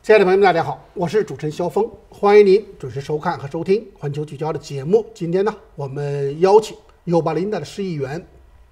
亲爱的朋友们，大家好，我是主持人肖峰，欢迎您准时收看和收听环球聚焦的节目。今天呢，我们邀请尤巴林达的市议员，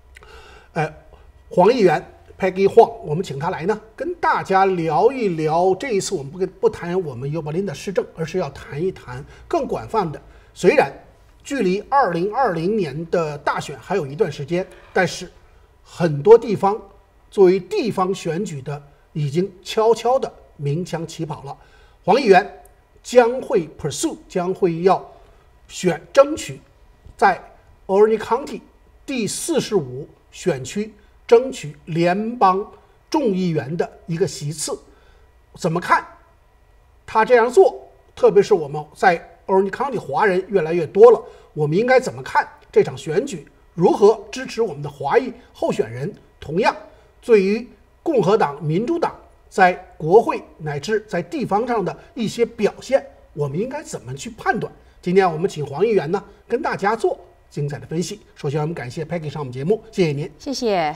黄议员 Peggy Huang， 我们请他来呢，跟大家聊一聊。这一次我们不谈我们尤巴林达市政，而是要谈一谈更广泛的。虽然距离2020年的大选还有一段时间，但是很多地方作为地方选举的已经悄悄的鸣枪起跑了。黄议员将会 pursue， 将会要争取在 Orange County 第45选区争取联邦众议员的一个席次。怎么看他这样做？特别是我们在 Orange County 华人越来越多了，我们应该怎么看这场选举？如何支持我们的华裔候选人？同样，对于共和党、民主党在国会乃至在地方上的一些表现，我们应该怎么去判断？今天我们请黄议员呢跟大家做精彩的分析。首先，我们感谢 Peggy 上我们节目，谢谢您。 谢谢。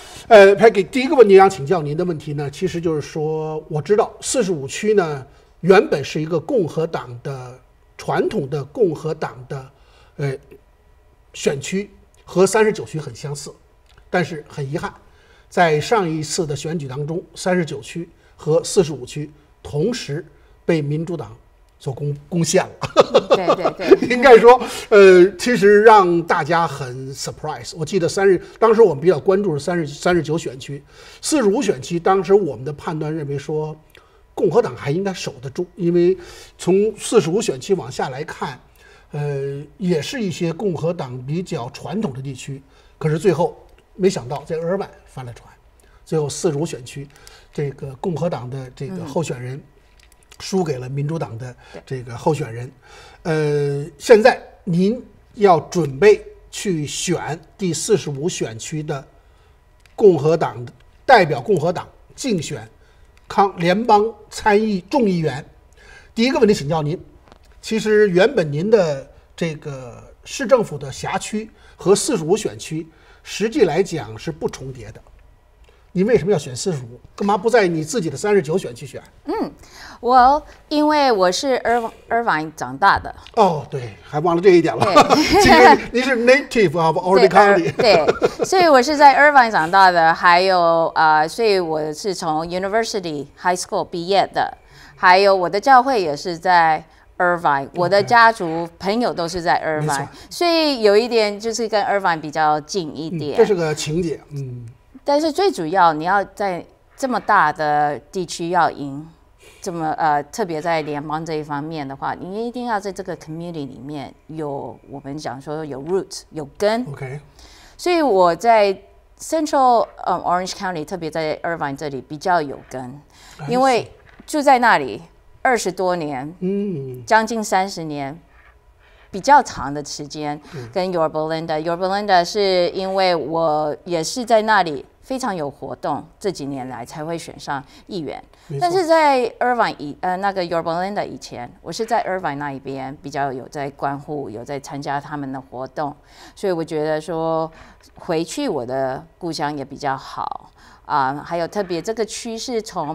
Peggy， 第一个问题想请教您的问题呢，其实就是说，我知道45区呢原本是一个共和党的传统的共和党的选区，和39区很相似，但是很遗憾，在上一次的选举当中，39区和45区同时被民主党所攻陷了。 对， 应该说，其实让大家很 surprise。我记得当时我们比较关注是39选区，45选区，当时我们的判断认为说，共和党还应该守得住，因为从45选区往下来看，也是一些共和党比较传统的地区。可是最后没想到在俄亥翻了船，最后45选区，这个共和党的这个候选人输给了民主党的这个候选人。现在您要准备去选第45选区的共和党代表共和党竞选联邦参议众议员。第一个问题请教您，其实原本您的这个市政府的辖区和45选区实际来讲是不重叠的，你为什么要选45？干嘛不在你自己的39选区选？ 因为我是Irvine 长大的。 哦，对，还忘了这一点了。其实你是 native of Orange County。 对，所以我是在 Irvine 长大的，还有所以我是从 University High School 毕业的，还有我的教会也是在Irvine， 我的家族朋友都是在 Irvine， 所以有一点就是跟 Irvine 比较近一点。 这是个情节。 但是最主要，你要在这么大的地区要赢，这么特别在联邦这一方面的话，你一定要在这个 community 里面有我们讲说有 root 有根。 OK。 所以我在 Central Orange County， 特别在 Irvine 这里比较有根，因为住在那里20多年，将近30年。比较长的时间跟 Yorba Linda 是因为我也是在那里非常有活动，这几年来才会选上议员。但是在 Irvine 那个 Yorba Linda 以前，我是在 Irvine 那一边比较有在关护，有在参加他们的活动，所以我觉得说回去我的故乡也比较好还有特别这个区是从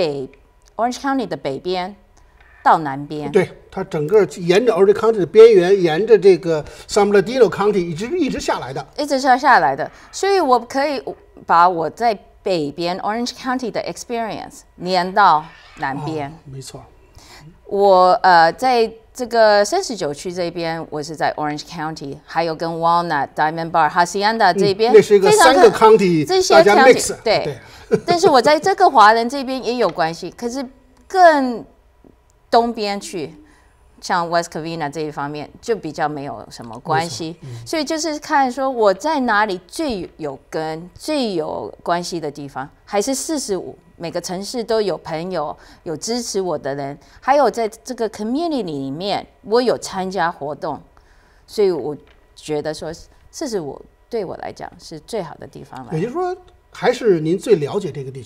Orange County 的北边到南边， 对，它整个沿着 Orange County 的边缘，沿着这个 San Bernardino County 一直下来的， 下来的，所以我可以把我在北边 Orange County 的 experience 连到南边。 没错。 我在这个39区这边，我是在 Orange County， 还有跟 Walnut、Diamond Bar、Hacienda 这边， 那是一个3个 county， 这些 county 对。但是我在这个华人这边也有关系，可是更东边去，像 West Covina 这一方面就比较没有什么关系，所以就是看说我在哪里最有根、最有关系的地方，还是45，每个城市都有朋友、有支持我的人，还有在这个 community 里面我有参加活动，所以我觉得说45对我来讲是最好的地方了。 也就是说，还是您最了解这个地区。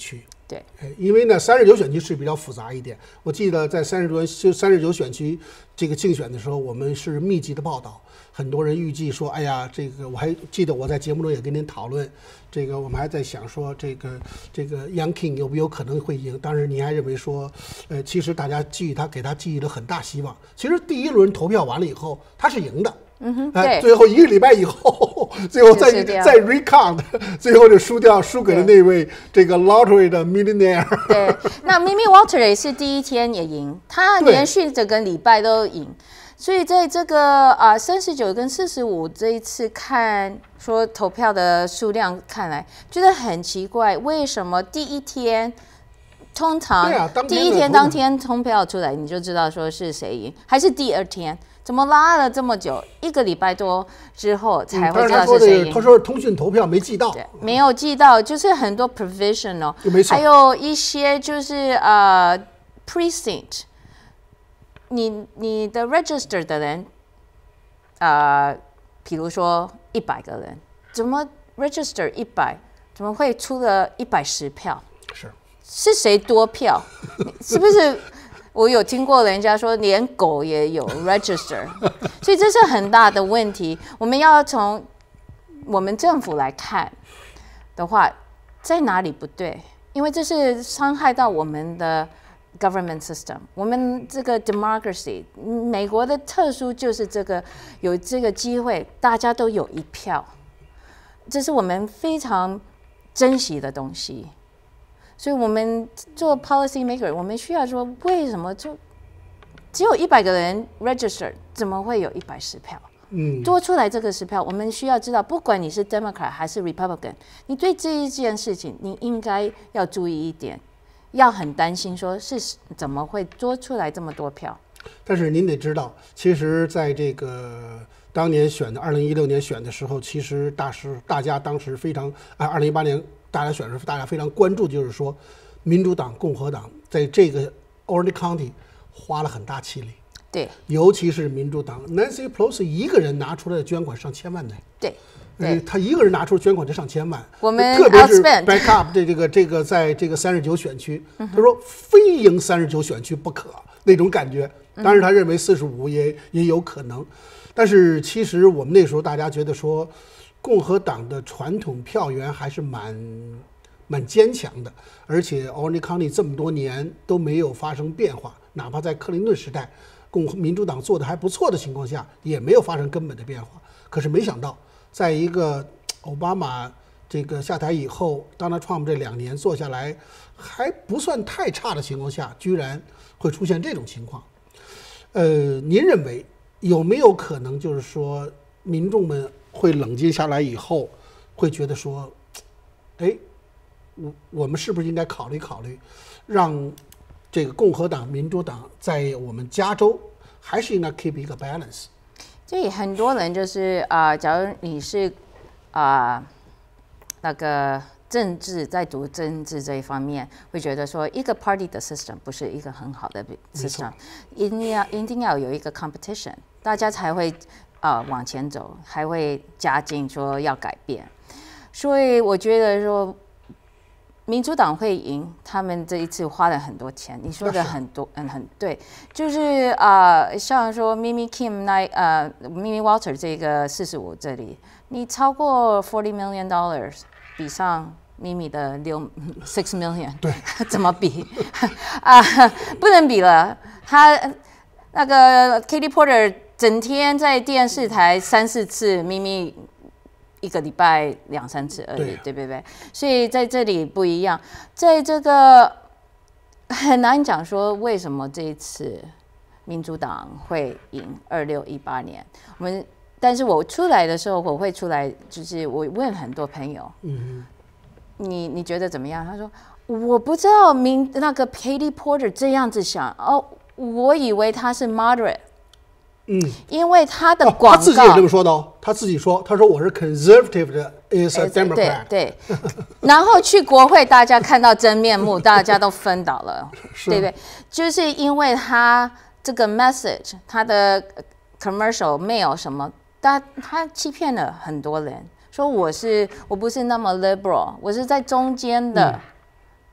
对， 因为呢，39选区是比较复杂一点。我记得在39选区这个竞选的时候，我们是密集的报道，很多人预计说，哎呀，这个我还记得我在节目中也跟您讨论，这个我们还在想说，这个 Young King 有没有可能会赢？当时您还认为说，其实大家给他寄予了很大希望。其实第一轮投票完了以后，他是赢的。 对， 最后1个礼拜以后，最后再 recount， 最后就输给了那位这个 lottery 的 millionaire。 对，那 Mimi Walters 也是第一天也赢，他连续整个礼拜都赢，所以在这个39跟45这一次看说投票的数量看来，觉得很奇怪，为什么第一天？通常第一天当天投票出来，你就知道说是谁赢，还是第二天？怎么拉了这么久？1个礼拜多之后才会知道是谁赢。 他说通讯投票没寄到， 没有寄到，就是很多 provisional， 还有一些就是precinct， 你的 register 的人，比如说100个人，怎么 register 100，怎么会出了110票？是谁多票？是不是？我有听过人家说，连狗也有 register， 所以这是很大的问题。我们要从我们政府来看的话，在哪里不对？因为这是伤害到我们的 government system， 我们这个 democracy。美国的特殊就是有这个机会，大家都有1票，这是我们非常珍惜的东西。所以我们做 policy maker， 我们需要说，为什么就只有100个人 register， 怎么会有110票？多出来这个10票，我们需要知道，不管你是 Democrat 还是 Republican， 你对这一件事情，你应该要注意一点，要很担心，说是怎么会多出来这么多票？ 但是您得知道，其实在这个当年选的2016年选的时候，其实大家当时非常2018年。大家选的时候，大家非常关注，就是说，民主党、共和党在这个 Orange County 花了很大气力。 对， 尤其是民主党 Nancy Pelosi 一个人拿出来的捐款上千万呢。 对， 他一个人拿出捐款就上千万。 我们特别是 backup 这个在这个39选区，他说非赢39选区不可那种感觉。当然，他认为45也有可能，但是其实我们那时候大家觉得说。共和党的传统票源还是蛮坚强的，而且 Orange County 这么多年都没有发生变化，哪怕在克林顿时代，民主党做的还不错的情况下，也没有发生根本的变化。可是没想到，在一个奥巴马这个下台以后，Donald Trump 这2年做下来还不算太差的情况下，居然会出现这种情况。您认为有没有可能就是说民众们？会冷静下来以后，会觉得说，哎，我们是不是应该考虑，让这个共和党、民主党在我们加州还是应该 keep 一个 balance？ 所以很多人就是假如你是那个政治在读政治这一方面，会觉得说一个 party 的 system 不是一个很好的 system， 一定要有一个 competition， 大家才会。往前走，还会加进说要改变，所以我觉得说民主党会赢，他们这一次花了很多钱，你说的很对，就是像说 Mimi Walters 这个45这里，你超过$40 million， 比上咪咪的6 million， 对， 怎么比不能比了，他那个 Katie Porter。整天在电视台3、4次，咪咪1个礼拜2、3次而已，对不对？所以在这里不一样，在这个很难讲说为什么这一次民主党会赢2618年。但是我出来的时候，我会出来，就是我问很多朋友，你觉得怎么样？他说我不知道那个 Katie Porter 这样子想我以为他是 moderate。因为他的广告， 他自己也这么说的哦。他自己说，他说我是 conservative 的 is a Democrat。 对，然后去国会，大家看到真面目，大家都昏倒了，对不对？就是因为他这个 message， 他的 commercial 没有什么，他欺骗了很多人，说我不是那么 liberal， 我是在中间的。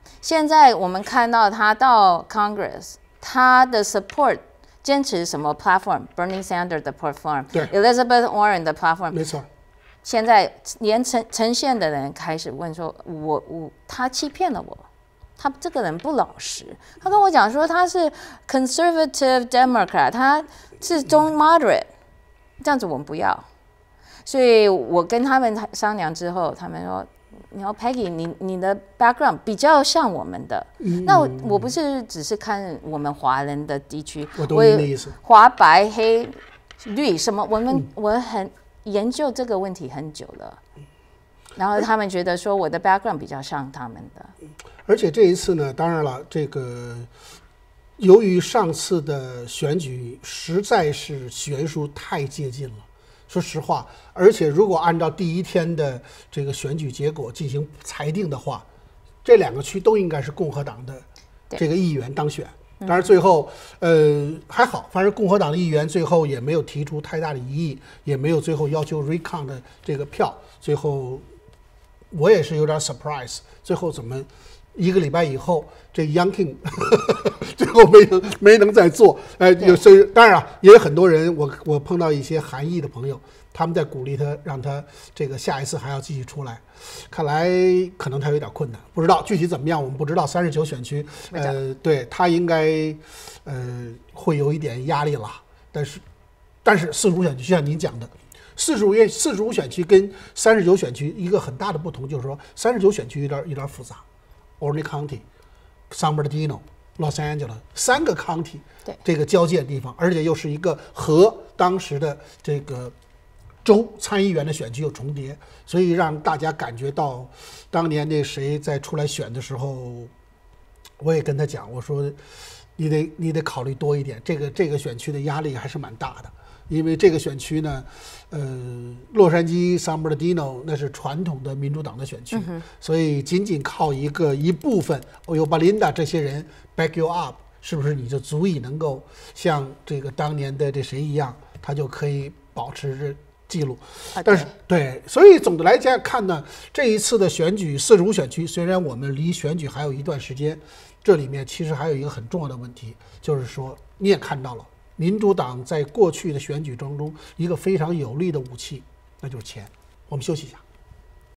现在我们看到他到 Congress， 他的 support 坚持什么 platform？Bernie Sanders 的 platform，Elizabeth Warren 的 platform， 没错。 现在连呈现的人开始问说，他欺骗了我。他这个人不老实，他跟我讲说他是 conservative Democrat， 他是中 moderate， 这样子我们不要。所以我跟他们商量之后，他们说，你要 Peggy， 你的 background 比较像我们的。那我不是只是看我们华人的地区， 我懂你的意思。 华白黑绿什么，我很研究这个问题很久了。然后他们觉得说我的 background 比较像他们的。 而且这一次呢，当然了，这个由于上次的选举实在是悬殊太接近了，说实话，而且如果按照第一天的这个选举结果进行裁定的话，这2个区都应该是共和党的这个议员当选。当然最后还好，反正共和党的议员最后也没有提出太大的异议，也没有最后要求 recount 的这个票。最后我也是有点 surprise， 最后怎么1个礼拜以后，这 Youngkin 最后没能再做。当然了，也有很多人，我碰到一些韩裔的朋友，他们在鼓励他，让他这个下一次还要继续出来。看来可能他有点困难，不知道具体怎么样，我们不知道。39选区，对他应该会有一点压力了。但是45选区，就像您讲的。45选区跟39选区一个很大的不同就是说，39选区有点复杂。Orange County、San Bernardino、Los Angeles 3个 county 这个交界地方，而且又是一个和当时的这个州参议员的选区有重叠，所以让大家感觉到当年那谁在出来选的时候，我也跟他讲，我说你得考虑多一点，这个选区的压力还是蛮大的。因为这个选区呢，洛杉矶 San Bernardino 那是传统的民主党的选区，所以仅靠一部分有巴琳达这些人 back you up， 是不是你就足以能够像这个当年的这谁一样，他就可以保持着记录？但是对，所以总的来讲看呢，这一次的选举45选区，虽然我们离选举还有一段时间，这里面其实还有一个很重要的问题，就是说你也看到了。民主党在过去的选举当中，一个非常有力的武器，那就是钱。我们休息一下。